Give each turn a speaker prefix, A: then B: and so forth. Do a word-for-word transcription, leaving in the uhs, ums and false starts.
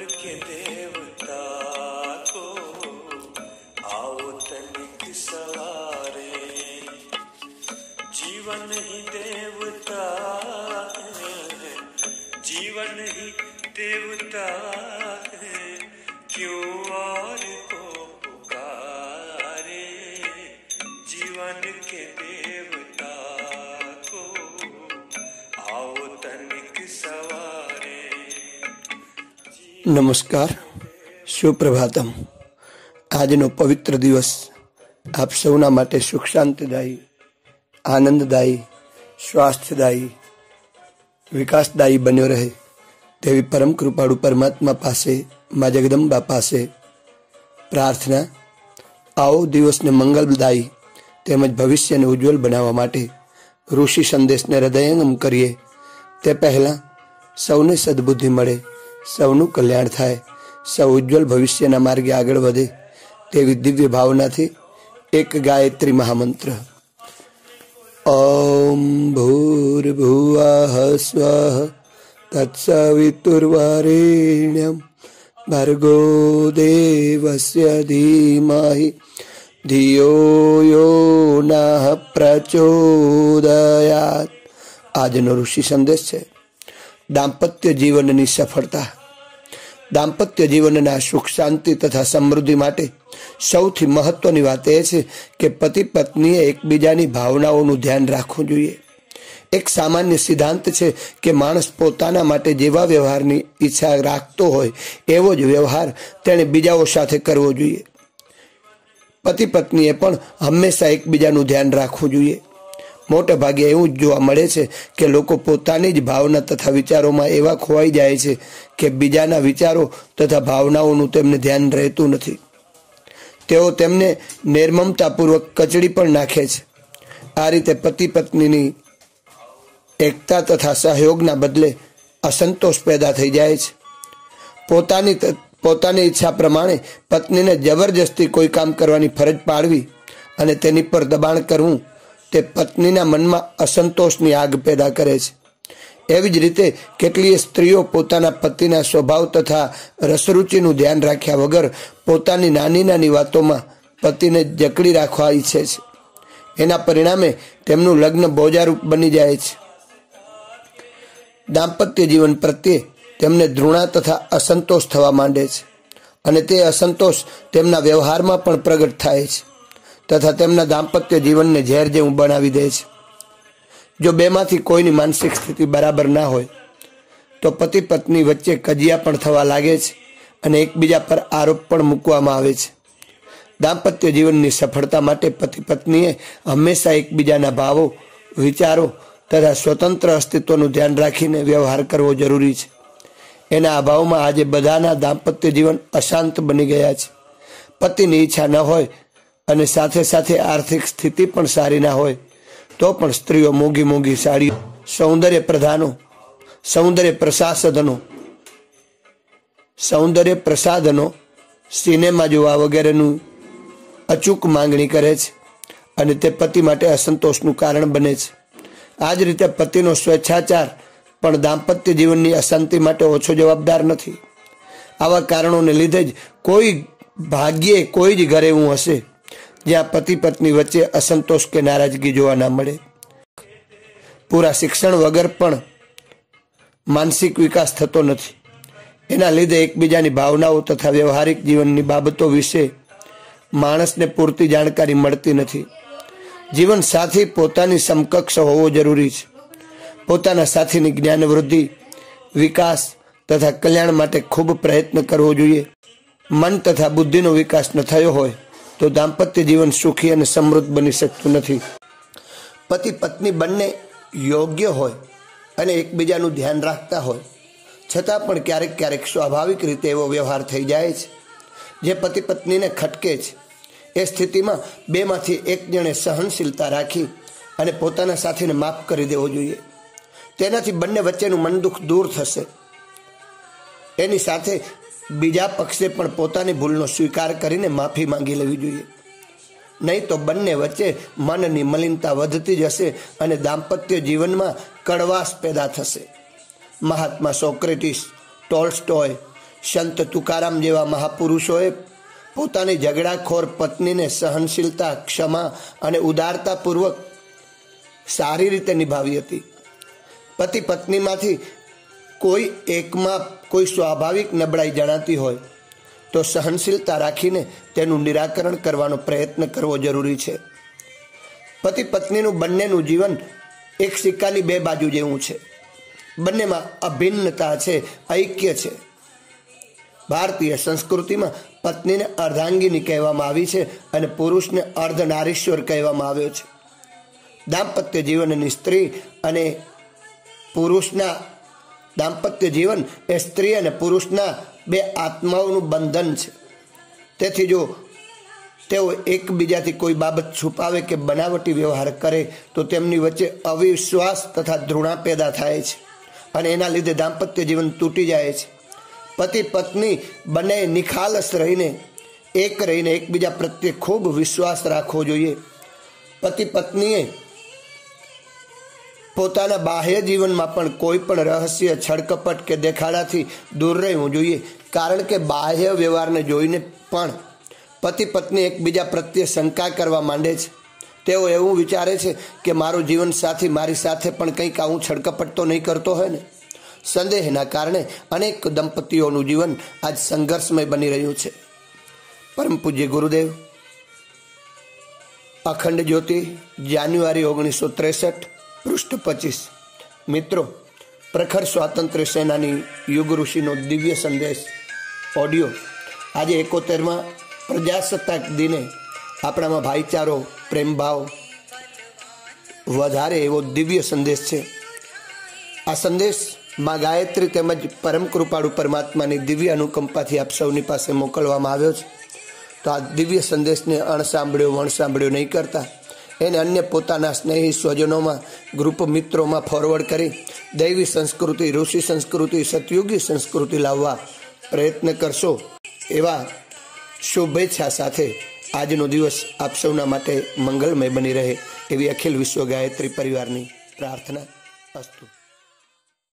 A: के देवता को आओ तनिक सवारे। जीवन ही देवता है, जीवन ही देवता है, क्यों और को पुकारे। जीवन के देवता को आओ तनिक सवारे।
B: नमस्कार, सुप्रभातम। આજનો પવિત્ર દિવસ આપ સૌના માટે સુખ શાંતિદાયી, આનંદદાયી, સ્વાસ્થ્યદાયી, વિકાસદાયી બન્યો રહે તેવી પરમ કૃપાળુ પરમાત્મા પાસે, મા જગદંબા પાસે પ્રાર્થના। આવો દિવસને મંગલદાયી તેમજ ભવિષ્યને ઉજ્જવલ બનાવવા માટે ઋષિ સંદેશને હૃદયંગમ કરીએ। તે પહેલાં સૌને સદબુદ્ધિ મળે, સૌનું કલ્યાણ થાય, સૌ ઉજ્જવલ ભવિષ્યના માર્ગે આગળ વધે તેવી દિવ્ય ભાવનાથી એક ગાયત્રી મહામંત્ર। ઓમ ભૂર્ભુવઃ સ્વઃ તત્સવિતુર્વરેણ્યં ભર્ગો દેવસ્ય ધીમહિ ધિયો યો નઃ પ્રચોદયાત। આજનો ઋષિ સંદેશ છે દાંપત્ય જીવનની સફળતા। દાંપત્ય જીવનના સુખ શાંતિ તથા સમૃદ્ધિ માટે સૌથી મહત્વની વાત એ છે કે પતિ પત્નીએ એકબીજાની ભાવનાઓનું ધ્યાન રાખવું જોઈએ। એક સામાન્ય સિદ્ધાંત છે કે માણસ પોતાના માટે જેવા વ્યવહારની ઈચ્છા રાખતો હોય એવો જ વ્યવહાર તેણે બીજાઓ સાથે કરવો જોઈએ। પતિ પત્નીએ પણ હંમેશા એકબીજાનું ધ્યાન રાખવું જોઈએ। મોટે ભાગે એવું જ જોવા મળે છે કે લોકો પોતાની જ ભાવના તથા વિચારોમાં એવા ખોવાઈ જાય છે કે બીજાના વિચારો તથા ભાવનાઓનું તેમને ધ્યાન રહેતું નથી। તેઓ તેમને નિર્મમતાપૂર્વક કચડી પણ નાખે છે। આ રીતે પતિ પત્નીની એકતા તથા સહયોગના બદલે અસંતોષ પેદા થઈ જાય છે। પોતાની પોતાની ઈચ્છા પ્રમાણે પત્નીને જબરજસ્તી કોઈ કામ કરવાની ફરજ પાડવી અને તેની પર દબાણ કરવું તે પત્નીના મનમાં અસંતોષની આગ પેદા કરે છે। એવી જ રીતે કેટલીય સ્ત્રીઓ પોતાના પતિના સ્વભાવ તથા રસરૂચિનું ધ્યાન રાખ્યા વગર પોતાની નાની નાની વાતોમાં પતિને જકડી રાખવા ઈચ્છે છે। એના પરિણામે તેમનું લગ્ન બોજારૂપ બની જાય છે। દાંપત્ય જીવન પ્રત્યે તેમને ધૃણા તથા અસંતોષ થવા માંડે છે અને તે અસંતોષ તેમના વ્યવહારમાં પણ પ્રગટ થાય છે તથા તેમના દાંપત્ય જીવનને ઝેર જેવું બનાવી દે છે। જો બેમાંથી કોઈની માનસિક સ્થિતિ બરાબર ના હોય તો પતિ પત્ની વચ્ચે કજિયા પણ થવા લાગે છે અને એકબીજા પર આરોપ પણ મૂકવામાં આવે છે। દાંપત્ય જીવનની સફળતા માટે પતિ પત્નીએ હંમેશા એકબીજાના ભાવો, વિચારો તથા સ્વતંત્ર અસ્તિત્વનું ધ્યાન રાખીને વ્યવહાર કરવો જરૂરી છે। એના અભાવમાં આજે બધાના દાંપત્ય જીવન અશાંત બની ગયા છે। પતિની ઈચ્છા ન હોય અને સાથે સાથે આર્થિક સ્થિતિ પણ સારી ના હોય તો પણ સ્ત્રીઓ મોંઘી મોંઘી સાડીઓ, સૌંદર્ય પ્રધાનો, સૌંદર્ય પ્રસાધનો સૌંદર્ય પ્રસાધનો સિનેમા જોવા વગેરેનું અચૂક માંગણી કરે છે અને તે પતિ માટે અસંતોષનું કારણ બને છે। આ જ રીતે પતિનો સ્વેચ્છાચાર પણ દાંપત્ય જીવનની અશાંતિ માટે ઓછો જવાબદાર નથી। આવા કારણોને લીધે જ કોઈ ભાગ્યે કોઈ જ ઘરે એવું હશે જ્યાં પતિ પત્ની વચ્ચે અસંતોષ કે નારાજગી જોવા ના મળે। પૂરા શિક્ષણ વગર પણ માનસિક વિકાસ થતો નથી। એના લીધે એકબીજાની ભાવનાઓ તથા વ્યવહારિક જીવનની બાબતો વિશે માણસને પૂરતી જાણકારી મળતી નથી। જીવન સાથી પોતાની સમકક્ષ હોવો જરૂરી છે। પોતાના સાથીની જ્ઞાન વૃદ્ધિ, વિકાસ તથા કલ્યાણ માટે ખૂબ પ્રયત્ન કરવો જોઈએ। મન તથા બુદ્ધિનો વિકાસ ન થયો હોય તો દાંપત્ય જીવન સુખી અને સમૃદ્ધ બની શકતું નથી। પતિ પત્ની બંને યોગ્ય હોય અને એકબીજાનું ધ્યાન રાખતા હોય છતાં પણ ક્યારેક ક્યારેક સ્વાભાવિક રીતે એવો વ્યવહાર થઈ જાય છે જે પતિ પત્નીને ખટકે છે। એ સ્થિતિમાં બેમાંથી એક જણે સહનશીલતા રાખી અને પોતાના સાથીને માફ કરી દેવો જોઈએ। તેનાથી બંને વચ્ચેનું મન દુઃખ દૂર થશે। એની સાથે બીજા પક્ષે પણ પોતાની ભૂલનો સ્વીકાર કરીને માફી માંગી લેવી જોઈએ। નહીં તો બંને વચ્ચે મનની મલિનતા વધતી જશે અને દાંપત્ય જીવનમાં કડવાશ પેદા થશે। મહાત્મા સોક્રેટિસ, ટોલ્સ્ટોય, સંત તુકારામ જેવા મહાપુરુષોએ પોતાની ઝઘડાખોર પત્નીને સહનશીલતા, ક્ષમા અને ઉદારતાપૂર્વક સારી રીતે નિભાવી હતી. પતિ પત્નીમાંથી કોઈ એકમાં કોઈ સ્વાભાવિક નબળાઈ જણાતી હોય તો સહનશીલતા રાખીને તેનું નિરાકરણ કરવાનો પ્રયત્ન કરવો જરૂરી છે. પતિ પત્નીનું બંનેનું જીવન એક સિક્કાની બે બાજુ જેવું છે. બંનેમાં અભિન્નતા છે, ઐક્ય છે. ભારતીય સંસ્કૃતિમાં પત્નીને અર્ધાંગિની કહેવામાં આવી છે અને પુરુષને અર્ધનારીશ્વર કહેવામાં આવ્યો છે. દાંપત્ય જીવનની સ્ત્રી અને પુરુષના દાંપત્ય જીવન એ સ્ત્રી અને પુરુષના બે આત્માઓનું બંધન છે. તેથી જો તેઓ એકબીજાથી કોઈ બાબત છુપાવે કે બનાવટી વ્યવહાર કરે તો તેમની વચ્ચે અવિશ્વાસ તથા ધૃણા પેદા થાય છે અને એના લીધે દાંપત્ય જીવન તૂટી જાય છે. પતિ પત્ની બંને નિખાલસ રહીને એક રહીને એકબીજા પ્રત્યે ખૂબ વિશ્વાસ રાખવો જોઈએ. પતિ પત્નીએ પોતાના બાહ્ય જીવનમાં પણ કોઈ પણ રહસ્ય, છળકપટ કે દેખાડાથી દૂર રહેવું જોઈએ, કારણ કે બાહ્ય વ્યવહારને જોઈને પણ પતિ પત્ની એકબીજા પ્રત્યે શંકા કરવા માંડે છે. તેઓ એવું વિચારે છે કે મારો જીવન સાથી મારી સાથે પણ કંઈક આવું છળકપટ તો નહીં કરતો હોય ને. સંદેહના કારણે અનેક દંપતીઓનું જીવન આજ સંઘર્ષમય બની રહ્યું છે. પરમ પૂજ્ય ગુરુદેવ, અખંડ જ્યોતિ, જાન્યુઆરી ઓગણીસો ત્રેસઠ, પૃષ્ઠ પચીસ. મિત્રો, પ્રખર સ્વાતંત્ર્ય સેનાની યુગ ઋષિનો દિવ્ય સંદેશ ઓડિયો આજે એકોતેરમાં પ્રજાસત્તાક દિને આપણામાં ભાઈચારો, પ્રેમભાવ વધારે એવો દિવ્ય સંદેશ છે. આ સંદેશ માં ગાયત્રી તેમજ પરમ કૃપાળુ પરમાત્માની દિવ્ય અનુકંપાથી આપ સૌની પાસે મોકલવામાં આવ્યો છે. તો આ દિવ્ય સંદેશને અણસાંભળ્યો વણસાંભળ્યો નહીં કરતા એને અન્ય પોતાના સ્નેહી સ્વજનોમાં, ગ્રુપ મિત્રોમાં ફોરવર્ડ કરી દૈવી સંસ્કૃતિ, ઋષિ સંસ્કૃતિ, સતયુગી સંસ્કૃતિ લાવવા પ્રયત્ન કરશો એવા શુભેચ્છા સાથે આજનો દિવસ આપ સૌના માટે મંગલમય બની રહે એવી અખિલ વિશ્વ ગાયત્રી પરિવારની પ્રાર્થના. અસ્તુ.